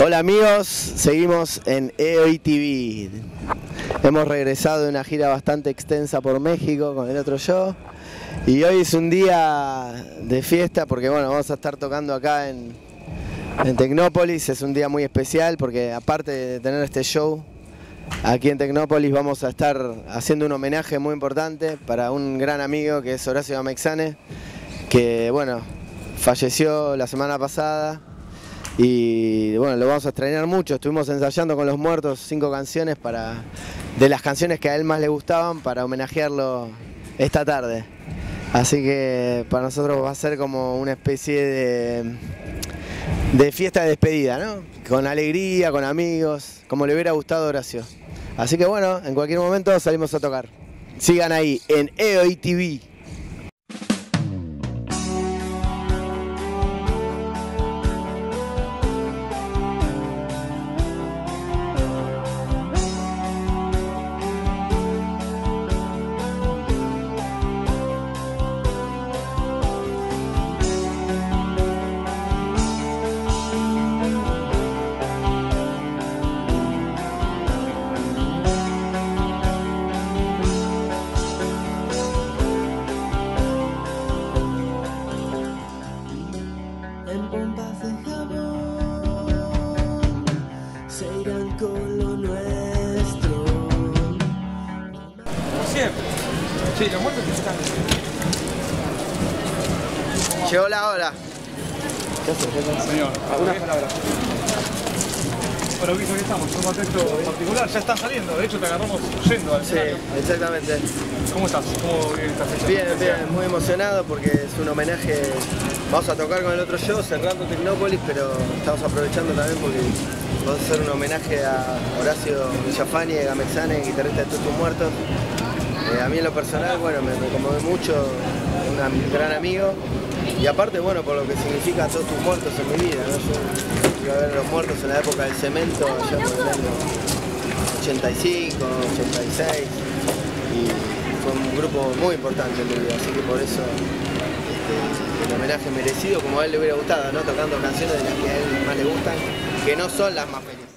Hola amigos, seguimos en EOI TV. Hemos regresado de una gira bastante extensa por México con el otro yo. Y hoy es un día de fiesta porque bueno, vamos a estar tocando acá en Tecnópolis. Es un día muy especial porque aparte de tener este show aquí en Tecnópolis, vamos a estar haciendo un homenaje muy importante para un gran amigo que es Horacio Gamexane, que bueno, falleció la semana pasada. Y bueno, lo vamos a extrañar mucho. Estuvimos ensayando con Los Muertos 5 canciones de las canciones que a él más le gustaban para homenajearlo esta tarde. Así que para nosotros va a ser como una especie de fiesta de despedida, ¿no? Con alegría, con amigos, como le hubiera gustado a Horacio. Así que bueno, en cualquier momento salimos a tocar. Sigan ahí en EOI TV. En pompas de jabón se irán con lo nuestro. Siempre. Sí, Los Muertos que están. Llegó la hora. ¿Qué haces? Señor, algunas palabras. Bueno, visto que estamos en un contexto particular, ya está saliendo, de hecho te agarramos yendo al escenario. Sí, exactamente. ¿Cómo estás? ¿Cómo viene esta fecha? Bien, bien, muy emocionado porque es un homenaje. Vamos a tocar con el otro show, cerrando Tecnópolis, pero estamos aprovechando también porque vamos a hacer un homenaje a Horacio Villafani, Gamexane, guitarrista de Todos Muertos. A mí en lo personal, bueno, me conmovió mucho, un gran amigo. Y aparte, bueno, por lo que significa Todos Muertos en mi vida, ¿no? Yo iba a ver a Los Muertos en la época del cemento, allá por el año 85, 86. Y fue un grupo muy importante en mi vida, así que por eso el homenaje merecido, como a él le hubiera gustado, ¿no? Tocando canciones de las que a él más le gustan, que no son las más felices.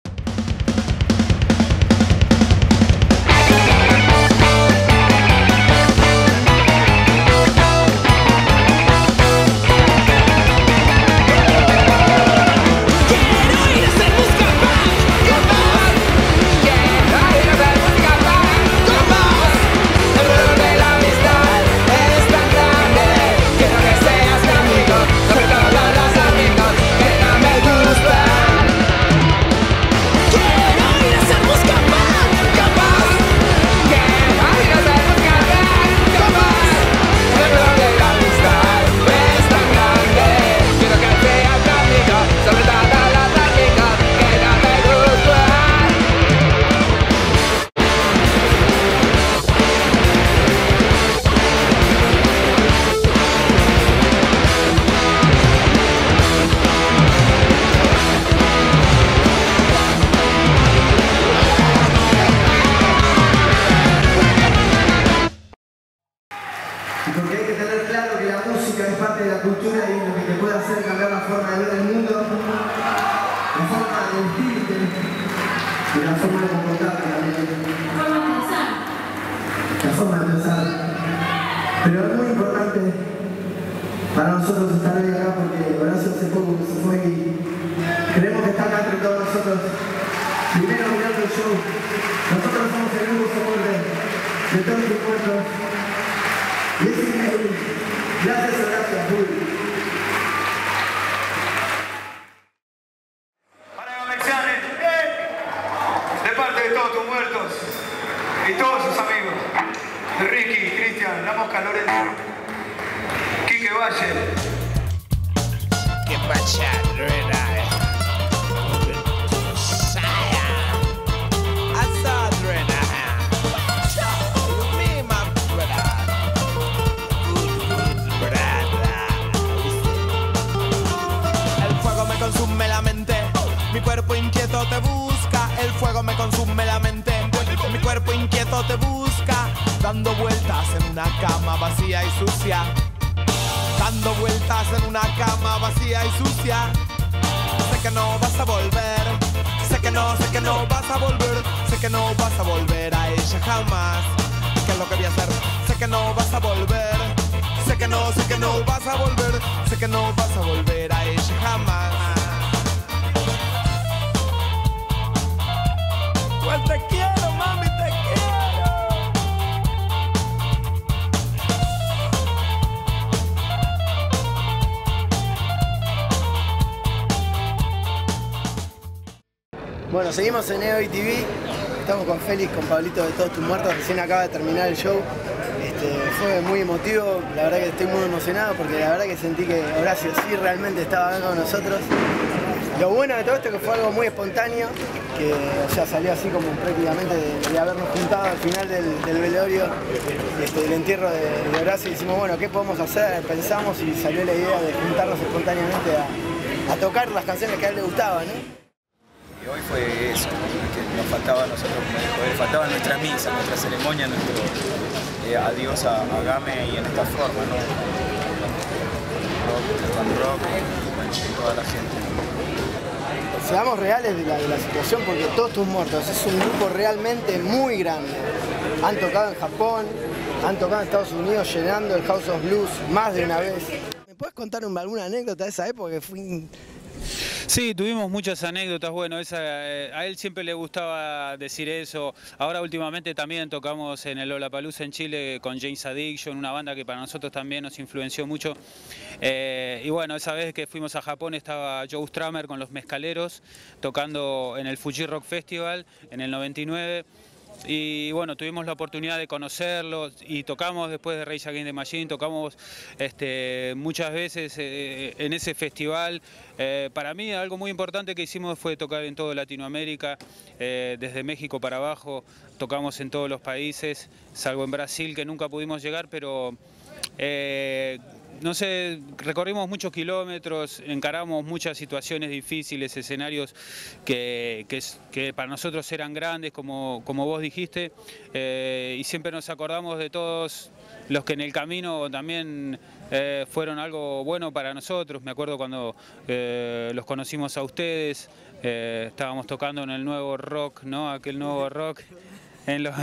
Porque hay que tener claro que la música es parte de la cultura y lo que te puede hacer cambiar la forma de ver el mundo, la forma de vestirte y la forma de comportarte también. La forma de pensar. Pero es muy importante para nosotros estar hoy acá porque Horacio hace poco que se fue y creemos que está acá entre todos nosotros. Primero mirando el show. Nosotros somos el único soporte de Todos Tus Muertos. Y es increíble. Gracias, Horacio. Para Gamexane, de parte de Todos Tus Muertos y todos sus amigos, de Ricky, Cristian, La Mosca, Lorenzo, Quique Valle. ¿Qué pasa, Drena? Consume la mente, mi cuerpo inquieto te busca, el fuego me consume la mente, mi cuerpo inquieto te busca, dando vueltas en una cama vacía y sucia, dando vueltas en una cama vacía y sucia. sé que no vas a volver. Sé que no vas a volver. Sé que no vas a volver a ella jamás. ¿Qué es lo que voy a hacer? Sé que no vas a volver. Sé que no vas a volver. Sé que no vas a volver a ella jamás. Pues te quiero, mami, te quiero. Bueno, seguimos en EOI TV, estamos con Félix, con Pablito de Todos Tus Muertos, recién acaba de terminar el show. Fue muy emotivo, la verdad que estoy muy emocionado porque la verdad que sentí que Horacio sí realmente estaba acá con nosotros. Lo bueno de todo esto es que fue algo muy espontáneo, que o sea, salió así como prácticamente de habernos juntado al final del velorio, del entierro de Horacio, y decimos, bueno, ¿qué podemos hacer? Pensamos y salió la idea de juntarnos espontáneamente a tocar las canciones que a él le gustaban, ¿no? Y hoy fue eso, que nos faltaba a nosotros como dijo, faltaba nuestra misa, nuestra ceremonia, nuestro adiós a Game y en esta forma, ¿no? Rock, toda la gente. Seamos reales de la situación porque Todos Tus Muertos es un grupo realmente muy grande. Han tocado en Japón, han tocado en Estados Unidos llenando el House of Blues más de una vez. ¿Me puedes contar alguna anécdota de esa época que fue... Sí, tuvimos muchas anécdotas, bueno, a él siempre le gustaba decir eso. Ahora últimamente también tocamos en el Lollapalooza en Chile con Jane's Addiction, una banda que para nosotros también nos influenció mucho. Y bueno, esa vez que fuimos a Japón estaba Joe Strummer con Los Mezcaleros tocando en el Fuji Rock Festival en el 99. Y bueno, tuvimos la oportunidad de conocerlos y tocamos después de Rage Against the Machine, tocamos muchas veces en ese festival. Para mí algo muy importante que hicimos fue tocar en toda Latinoamérica, desde México para abajo, tocamos en todos los países, salvo en Brasil que nunca pudimos llegar, pero... no sé, recorrimos muchos kilómetros, encaramos muchas situaciones difíciles, escenarios que para nosotros eran grandes, como vos dijiste, y siempre nos acordamos de todos los que en el camino también fueron algo bueno para nosotros. Me acuerdo cuando los conocimos a ustedes, estábamos tocando en el Nuevo Rock, ¿no? Aquel Nuevo Rock en los...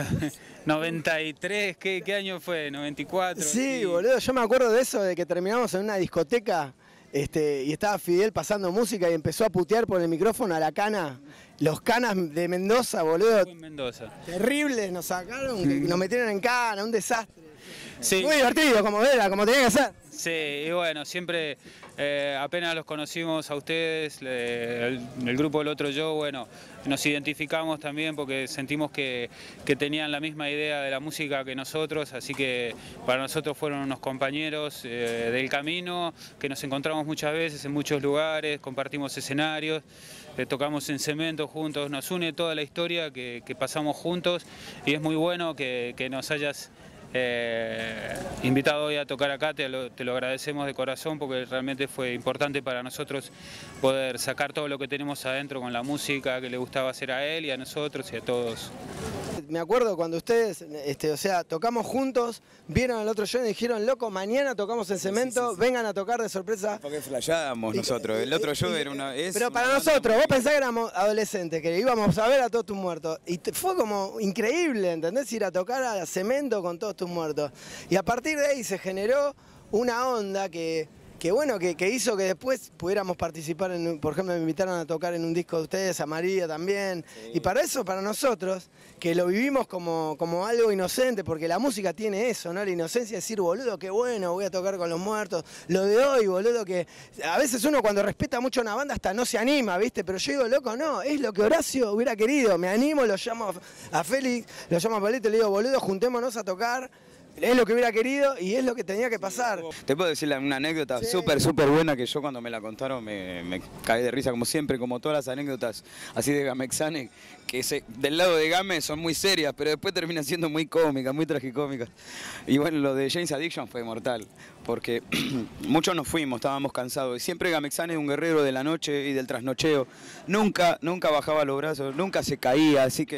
93, ¿qué año fue? 94. Sí, boludo, yo me acuerdo de eso, de que terminamos en una discoteca y estaba Fidel pasando música y empezó a putear por el micrófono a la cana. Los canas de Mendoza, boludo. Fue en Mendoza. Terribles, nos sacaron, nos metieron en cana, un desastre. Sí. Muy divertido, como tenía que ser. Sí, y bueno, siempre apenas los conocimos a ustedes, el grupo del Otro Yo, bueno, nos identificamos también porque sentimos que tenían la misma idea de la música que nosotros, así que para nosotros fueron unos compañeros del camino, que nos encontramos muchas veces en muchos lugares, compartimos escenarios, tocamos en Cemento juntos, nos une toda la historia que pasamos juntos y es muy bueno que nos hayas invitado hoy a tocar acá, te lo agradecemos de corazón porque realmente fue importante para nosotros poder sacar todo lo que tenemos adentro con la música que le gustaba hacer a él y a nosotros y a todos. Me acuerdo cuando ustedes, tocamos juntos, vieron el Otro Show y dijeron, loco, mañana tocamos en Cemento, sí. Vengan a tocar de sorpresa. Porque flasheábamos nosotros, el Otro Show era una... Pero para nosotros, vos pensás que éramos adolescentes, que íbamos a ver a Todos Tus Muertos, y fue como increíble, ¿entendés? Ir a tocar a Cemento con Todos Tus Muertos. Y a partir de ahí se generó una onda que hizo que después pudiéramos participar, por ejemplo, me invitaron a tocar en un disco de ustedes, a María también, sí. Y para eso, para nosotros, que lo vivimos como algo inocente, porque la música tiene eso, ¿no? La inocencia de decir, boludo, qué bueno, voy a tocar con los muertos, lo de hoy, boludo, que a veces uno cuando respeta mucho a una banda hasta no se anima, ¿viste? Pero yo digo, loco, no, es lo que Horacio hubiera querido, me animo, lo llamo a Félix, lo llamo a Pablito y le digo, boludo, juntémonos a tocar. Es lo que hubiera querido y es lo que tenía que pasar. Te puedo decir una anécdota súper buena que yo cuando me la contaron me caí de risa como siempre, como todas las anécdotas así de Gamexane, que del lado de Game son muy serias, pero después terminan siendo muy cómicas, muy tragicómicas. Y bueno, lo de Jane's Addiction fue mortal, porque muchos nos fuimos, estábamos cansados. Y siempre Gamexane es un guerrero de la noche y del trasnocheo. Nunca bajaba los brazos, nunca se caía, así que...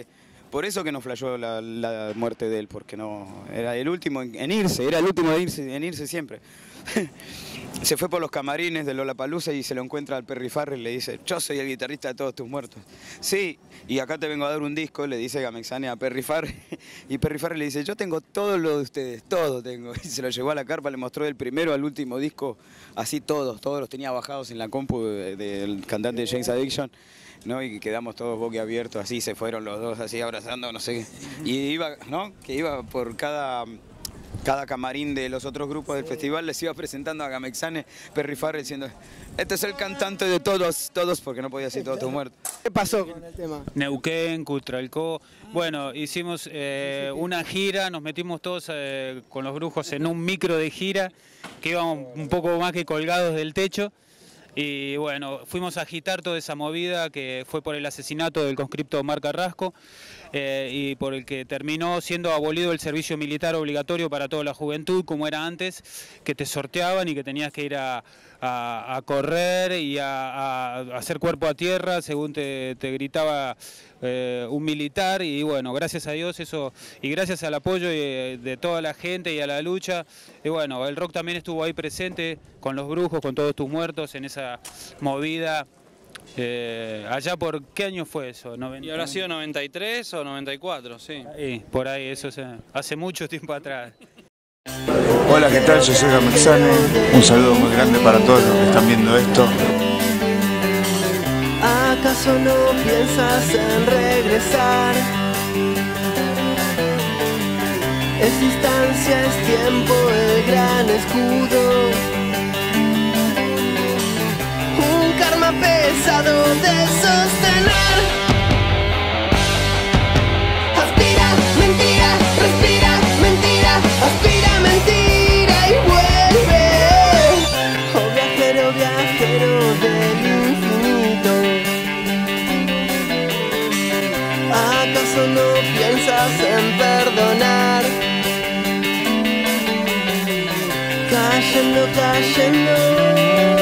Por eso que nos flasheó la muerte de él, porque no era el último en irse, era el último en irse siempre. Se fue por los camarines de Lollapalooza y se lo encuentra al Perry Farrell y le dice: yo soy el guitarrista de Todos Tus Muertos. Sí, y acá te vengo a dar un disco, le dice Gamexane a Perry Farrell. Y Perry Farrell le dice: yo tengo todo lo de ustedes, todo tengo. Y se lo llevó a la carpa, le mostró del primero al último disco, así todos los tenía bajados en la compu del cantante de Jane's Addiction, ¿no? Y quedamos todos boquiabiertos, así se fueron los dos, así abrazando, no sé qué. Y iba, ¿no? Que iba por cada camarín de los otros grupos del festival, les iba presentando a Gamexane, Perry Farrell, diciendo: este es el cantante de todos, porque no podía decir Todos Tus Muertos. ¿Qué pasó con el tema? Neuquén, Cutralcó. Bueno, hicimos una gira, nos metimos todos con los brujos en un micro de gira, que íbamos un poco más que colgados del techo. Y bueno, fuimos a agitar toda esa movida que fue por el asesinato del conscripto Omar Carrasco y por el que terminó siendo abolido el servicio militar obligatorio para toda la juventud, como era antes, que te sorteaban y que tenías que ir a correr y a hacer cuerpo a tierra según te gritaba un militar. Y bueno, gracias a Dios eso, y gracias al apoyo de toda la gente y a la lucha, y bueno, el rock también estuvo ahí presente con los brujos, con Todos Tus Muertos, en esa movida. Allá por ¿qué año fue eso? Y habrá sido 93 o 94, sí. Ahí, por ahí, eso hace mucho tiempo atrás. Hola, ¿qué tal? Yo soy Gamexane. Un saludo muy grande para todos los que están viendo esto. ¿Acaso no piensas en regresar? Es distancia, es tiempo, el gran escudo. Un karma pesado de sostener. Aspira, mentira, respira, mentira, aspira, mentira y vuelve. Oh viajero, viajero del infinito. ¿Acaso no piensas en perdonar? Cayendo, cayendo.